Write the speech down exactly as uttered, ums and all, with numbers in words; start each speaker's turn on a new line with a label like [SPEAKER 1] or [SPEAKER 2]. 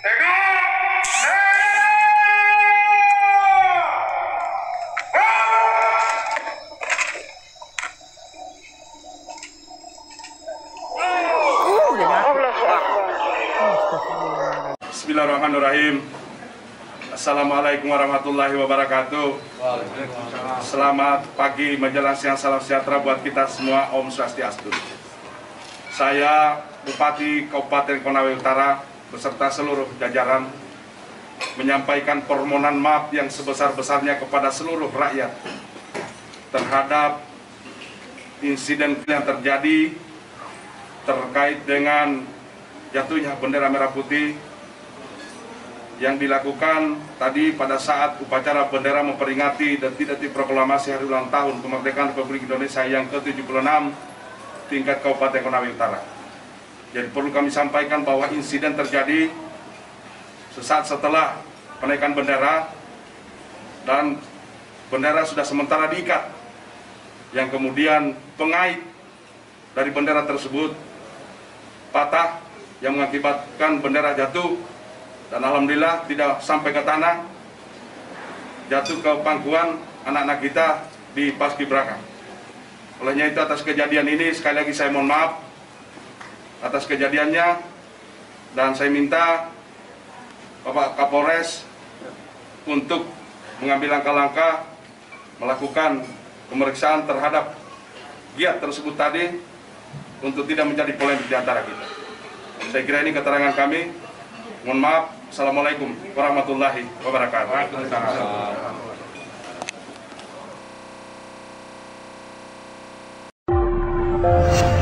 [SPEAKER 1] Bismillahirrahmanirrahim. Assalamualaikum warahmatullahi wabarakatuh. Selamat pagi menjelang siang, salam sejahtera buat kita semua. Om Swastiastu. Saya Bupati Kabupaten Konawe Utara beserta seluruh jajaran menyampaikan permohonan maaf yang sebesar-besarnya kepada seluruh rakyat terhadap insiden yang terjadi terkait dengan jatuhnya bendera merah putih yang dilakukan tadi pada saat upacara bendera memperingati detik-detik proklamasi hari ulang tahun kemerdekaan Republik Indonesia yang ke tujuh puluh enam tingkat Kabupaten Konawe Utara. Jadi perlu kami sampaikan bahwa insiden terjadi sesaat setelah penaikan bendera dan bendera sudah sementara diikat, yang kemudian pengait dari bendera tersebut patah yang mengakibatkan bendera jatuh. Dan alhamdulillah tidak sampai ke tanah, jatuh ke pangkuan anak-anak kita di Paskibraka. Olehnya itu atas kejadian ini sekali lagi saya mohon maaf atas kejadiannya, dan saya minta Bapak Kapolres untuk mengambil langkah-langkah melakukan pemeriksaan terhadap giat tersebut tadi untuk tidak menjadi polemik di antara kita. Saya kira ini keterangan kami. Mohon maaf. Assalamualaikum warahmatullahi wabarakatuh.